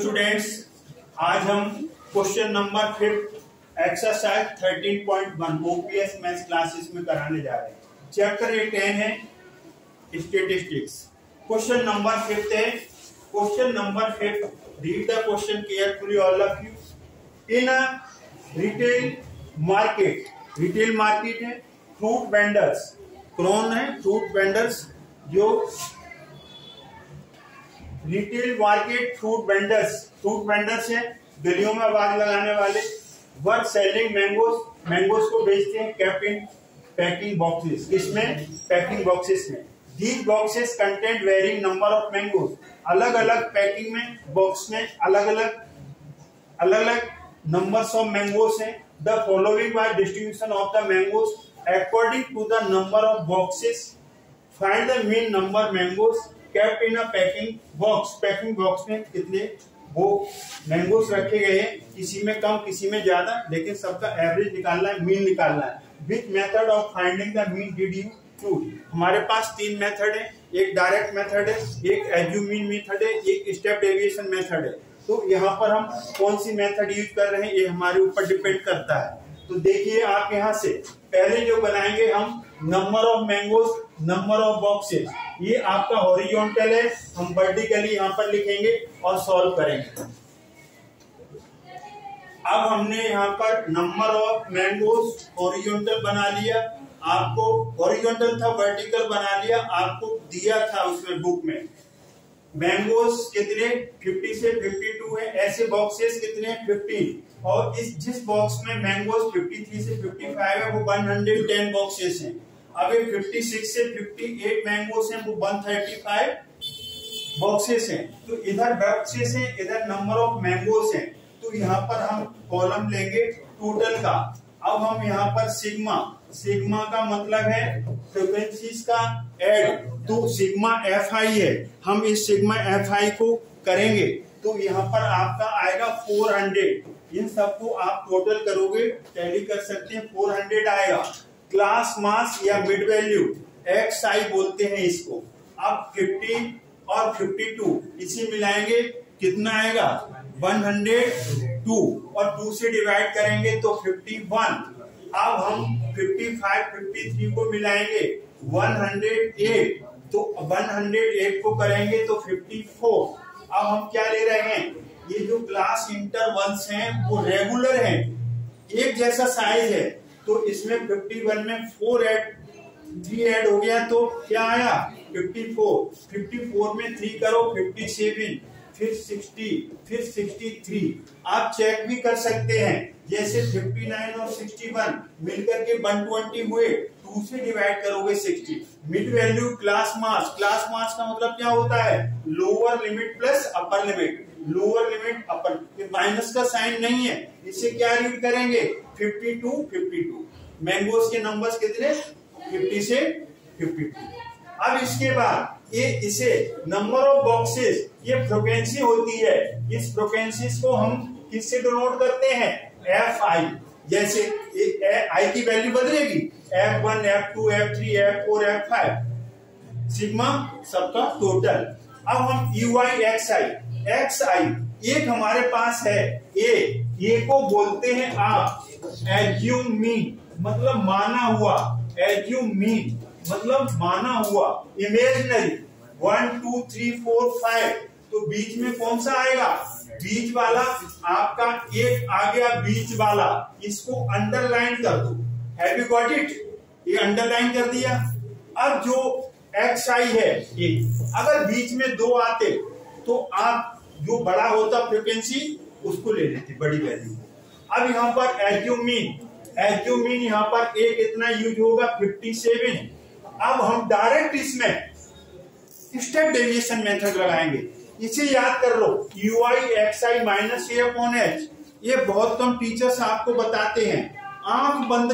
Students, आज हम question number 5 exercise 13.1 OPS maths classes में कराने जा रहे हैं। चैप्टर 10 है स्टैटिस्टिक्स। क्वेश्चन नंबर 5 है। Question number 5, read the question carefully all of you. In a retail market है, फ्रूट वेंडर्स, कौन है? Fruit vendors. जो रिटेल मार्केट फ्रूट वेंडर्स है, गलियों में आवाज लगाने वाले। वर सेलिंग मैंगोज को बेचते हैं केप्ट इन पैकिंग बॉक्सेस। किसमें? पैकिंग बॉक्सेस में। These boxes content varying number of mangoes. अलग अलग पैकिंग में, बॉक्स में अलग अलग नंबर्स ऑफ मैंगोज हैं। The following by distribution of the mangoes according to the number of boxes. Find the mean number mangoes kept in a packing box. Packing box में कितने वो मैंगोज रखे गए हैं, किसी में कम किसी में ज्यादा, लेकिन सबका एवरेज निकालना है, मीन निकालना है। Which method of finding the mean did you choose? हमारे पास 3 मेथड है। एक डायरेक्ट मेथड है, एक एज्यूमीन मेथड है, एक स्टेप डेविएशन मेथड है। तो यहाँ पर हम कौन सी मेथड यूज कर रहे हैं ये हमारे ऊपर डिपेंड करता है। तो देखिए आप यहाँ से पहले जो बनाएंगे हम number of mangoes, number of boxes, ये आपका हॉरिजॉन्टल है, हम वर्टिकली यहाँ पर लिखेंगे और सॉल्व करेंगे। अब हमने यहाँ पर नंबर ऑफ मैंगोज हॉरिजॉन्टल बना लिया, आपको हॉरिजॉन्टल था, वर्टिकल बना लिया, आपको दिया था उसमें बुक में। मैंगोज कितने? 50 से 52 है। ऐसे बॉक्सेस कितने? 15। और जिस बॉक्स में मैंगोज 53 से 55 है वो 110 बॉक्सेस हैं। अब ये 56 से 58 मैंगोज हैं, वो 135 बॉक्सेस हैं। तो इधर बॉक्सेस हैं, इधर नंबर ऑफ मैंगोज हैं। तो यहाँ पर हम कॉलम लेंगे टोटल का। अब हम यहाँ पर सिग्मा का मतलब है फ्रीक्वेंसीज का ऐड, तो सिग्मा FI है। हम इस सिग्मा FI को करेंगे तो यहाँ पर आपका आएगा 400। इन सबको आप टोटल करोगे, टैली कर सकते हैं, 400 आएगा। क्लास मास या मिड वैल्यू XI बोलते हैं इसको। अब 50 और 52 इसे मिलाएंगे, कितना आएगा? 102, और 2 से डिवाइड करेंगे तो 51। अब हम 55, 53 को मिलाएंगे 108, तो 108 को करेंगे तो 54। अब हम क्या ले रहे हैं? ये जो क्लास इंटरवल्स हैं वो रेगुलर हैं, एक जैसा साइज है। तो इसमें 51 में 3 ऐड हो गया तो क्या आया? 54। 54 में 3 करो 57, फिर 60, फिर 63। आप चेक भी कर सकते हैं, जैसे 59 और 61 मिलकर के 120 हुए, 2 से डिवाइड करोगे 60। मिड वैल्यू क्लास मास का मतलब क्या होता है? Lower limit plus upper limit. Lower limit upper, minus का साइन नहीं है, इसे क्या रीड करेंगे? 52। मैंगोज के नंबर्स कितने? 50 से 52। अब इसके बाद इसे नंबर ऑफ बॉक्सेस, ये फ्रीक्वेंसी होती है। इस फ्रीक्वेंसीज को हम किससे डिनोट करते हैं? FI। जैसे I की वैल्यू बदलेगी, F1, F2, F3, F4, F5, sigma सबका टोटल। अब हम UI XI एक हमारे पास है ए को बोलते हैं आप एज्यूम मीन, मतलब माना हुआ। एज्यूम मीन मतलब माना हुआ। इमेजिनरी 1 2 3 4 5, तो बीच में कौन सा आएगा? बीच वाला आपका एक आ गया, बीच वाला, इसको अंडरलाइन कर दो। Have you got it? ये अंडरलाइन कर दिया। अब जो XI है ये, अगर बीच में 2 आते तो आप जो बड़ा होता फ्रीक्वेंसी उसको ले लेते, बड़ी वैल्यू। अब यहाँ पर एज्यूमीन यहाँ पर एक इतना यूज होगा 57। अब हम डायरेक्ट इसमें स्टेप डेविएशन मेथड लगाएंगे। इसे याद कर लो, UI XI माइनस A/H। ये बहुत कम टीचर्स आपको बताते हैं। आंख बंद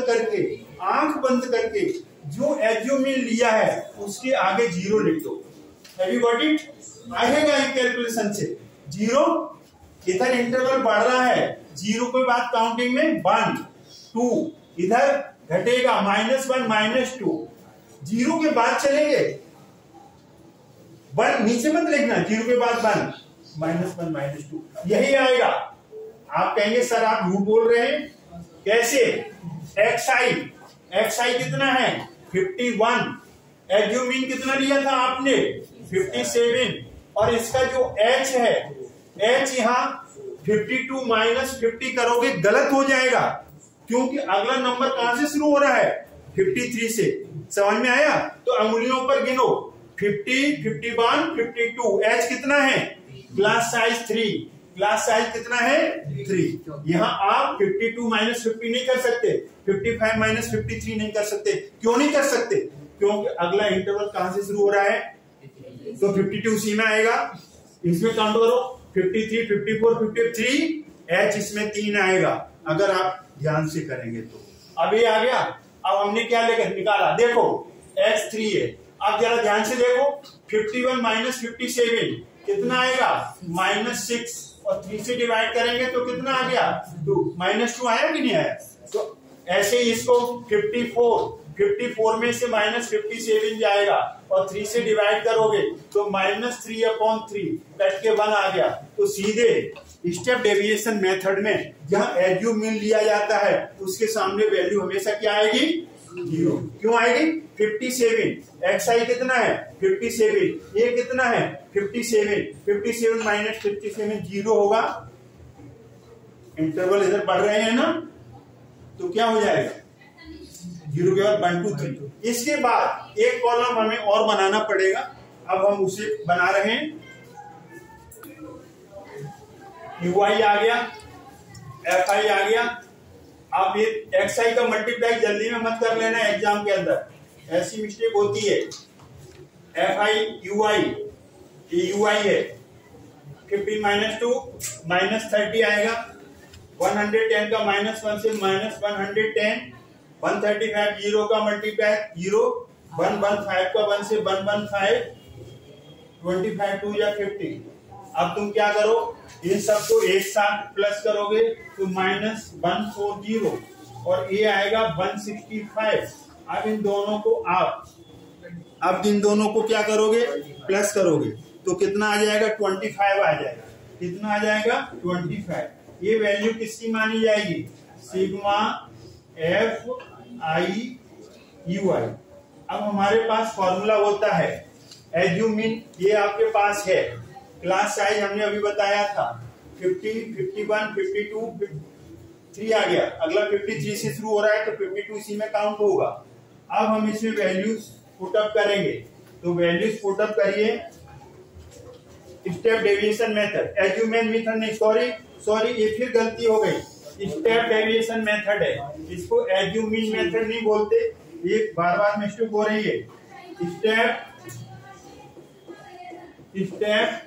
करके जो एज्यूमीन लिया है उसके आगे 0 लिख दो। Have you got it? आएगा कैलकुलेशन से 0। इधर इंटरवल बढ़ रहा है, 0 के बाद काउंटिंग में 1 2, इधर घटेगा -1 -2, 0 के बाद चलेंगे 1 नीचे मत लिखना, 0 के बाद 1, -1 -2 यही आएगा। आप कहेंगे सर आप झूठ बोल रहे हैं, कैसे? एक्स आई कितना है 51, एच मीन कितना लिया था आपने 57, और इसका जो एच है, एच यहाँ 52 - 50 करोगे गलत हो जाएगा, क्योंकि अगला नंबर कहां से शुरू हो रहा है 53 से। समझ में आया? तो अंगुलियों पर गिनो 50, 51, 52। एच कितना है? Class size 3। क्लास साइज कितना है 3। यहाँ आप 52 - 50 नहीं कर सकते, 55 - 53 नहीं कर सकते। क्यों नहीं कर सकते? क्योंकि अगला इंटरवल कहां से शुरू हो रहा है, तो 52 सी में आएगा। इसमें काउंट करो 53, 54, 53, एच इसमें 3 आएगा अगर आप ध्यान से करेंगे तो। अब ये आ गया। अब हमने क्या लेकर निकाला, देखो एच 3 है। अब जरा ध्यान से देखो 51 - 57 कितना आएगा -6, और 3 से डिवाइड करेंगे तो कितना आ गया 2, -2 आया कि नहीं आया? तो ऐसे ही इसको 54 में से -57 जाएगा, और 3 से डिवाइड करोगे तो -3/3 कट के 1 आ गया। तो सीधे स्टेप डेविएशन मेथड में जहां एज्यूम मीन लिया जाता है उसके सामने वैल्यू हमेशा क्या आएगी 0। क्यों आएगी 57, एक्स आई कितना है 57, ये कितना है 57, 57 - 57 0 होगा। इंटरवल इधर बढ़ रहे हैं ना, तो क्या हो जाएगा 0 के बाद 1 2 3। इसके बाद एक कॉलम हमें और बनाना पड़ेगा, अब हम उसे बना रहे हैं। UI आ गया, FI आ गया। अब ये XI का मल्टीप्लाई जल्दी में मत कर लेना एग्जाम के अंदर, ऐसी मिस्टेक होती है। FI UI, ये UI है 15 - 2 -30 आएगा। 110 का -1 से -110, 135 0 का मल्टीप्लाई 0, 115 का 1 से 115, 25 2 या 50। अब तुम क्या करो, इन सबको एक साथ प्लस करोगे तो -140, और ये आएगा 165। अब इन दोनों को क्या करोगे प्लस करोगे तो कितना आ जाएगा 25 आ जाएगा। कितना आ जाएगा 25। ये वैल्यू किसकी मानी जाएगी सिग्मा FI/UI। अब हमारे पास फॉर्मूला होता है एज्यूम मीन, ये आपके पास है। क्लास साइज हमने अभी बताया था 50, 51, 52, 3 आ गया। अगला 53 से शुरू हो रहा है तो 52 इसी में काउंट होगा। अब हम इसमें वैल्यूज पुट अप करेंगे, तो वैल्यूज पुट अप करिए step deviation method, assumed method नहीं, सॉरी ये फिर गलती हो गई। स्टेप डेविएशन मेथड है, इसको एज्यूमिंग मेथड नहीं बोलते, ये बार बार मिस्टेक हो रही है। स्टेप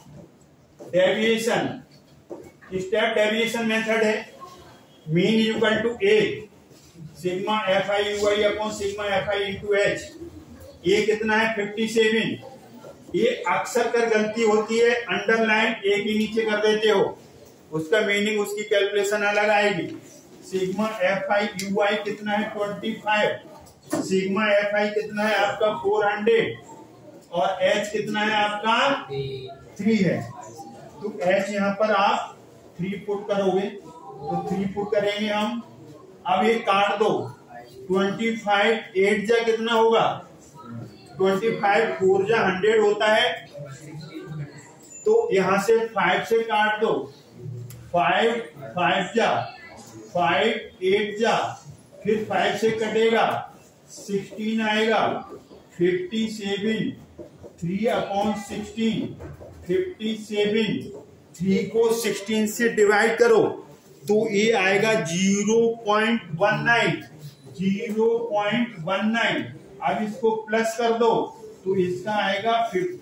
डेविएशन मेथड है। Mean equal to A sigma FI/UI upon sigma FI into H। ये कितना है 57। ये अक्सर कर गलती होती है, अंडरलाइन A के नीचे कर देते हो, उसका मीनिंग उसकी कैलकुलेशन अलग आएगी। सिग्मा FI/UI कितना है 25, सिग्मा FI कितना है आपका 400, और H कितना है आपका 3 है। तो H यहाँ पर आप 3 पुट करोगे, तो 3 पुट करेंगे हम। अब ये काट दो 25 8 जा कितना होगा 25, 4 जा 100 होता है, तो यहां से 5 से काट दो, 5 5 जा 5 8 जा, फिर 5 से कटेगा 16 आएगा, 57 3/16 57, 3 को 16 से डिवाइड करो तो ये आएगा 0.19। अब इसको प्लस कर दो तो इसका आएगा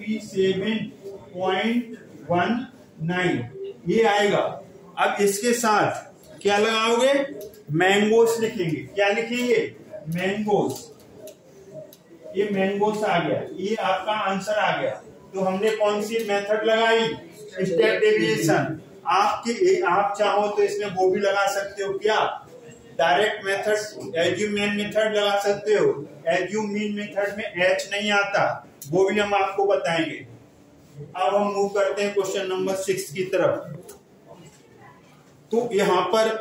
57.19 ये आएगा। अब इसके साथ क्या लगाओगे मैंगोस लिखेंगे। क्या लिखेंगे मैंगोस। ये मैंगोस आ गया, ये आपका आंसर आ गया। तो हमने कौन सी मेथड लगाई स्टेप डेविएशन। आप चाहो तो इसमें वो भी लगा सकते हो, क्या direct method assume mean method लगा सकते हो। एज्यूम मीन मेथड में H नहीं आता, वो भी हम आपको बताएंगे। अब हम मूव करते हैं क्वेश्चन नंबर 6 की तरफ। तो यहाँ पर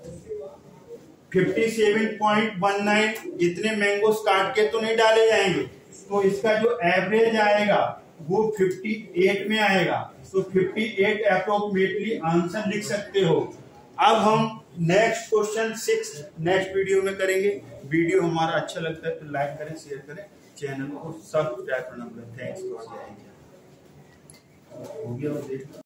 57.19 इतने मैंगोस काट के तो नहीं डाले जाएंगे, तो इसका जो एवरेज आएगा वो 58 में आएगा। तो 58 अप्रोक्सीमेटली आंसर लिख सकते हो। अब हम नेक्स्ट क्वेश्चन 6 नेक्स्ट वीडियो में करेंगे। वीडियो हमारा अच्छा लगता है तो लाइक करें, शेयर करें, चैनल को सब्सक्राइब करना। Thanks for watching. हो गया।